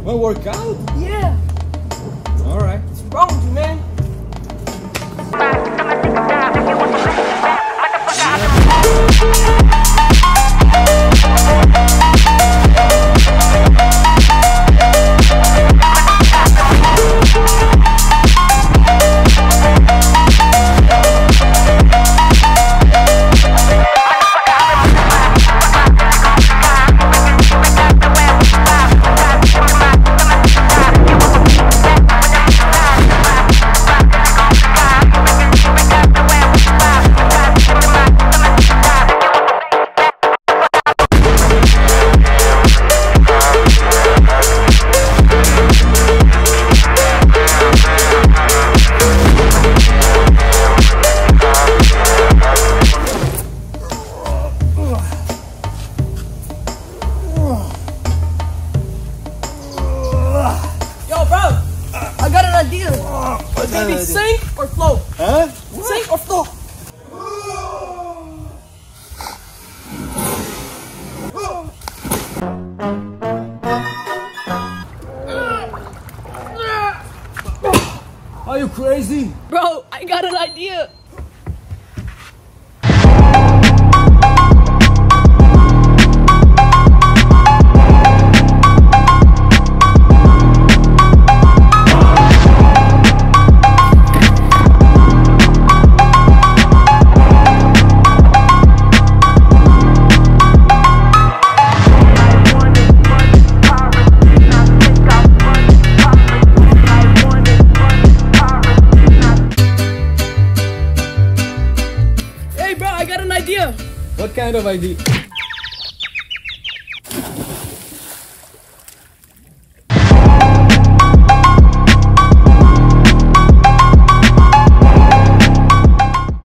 Wanna work out? Yeah. Alright. What's wrong with you, man? Yo, bro, I got an idea. Maybe sink or float. Huh? Sink or float. Are you crazy? Bro, I got an idea. Hey, bro, I got an idea. What kind of idea?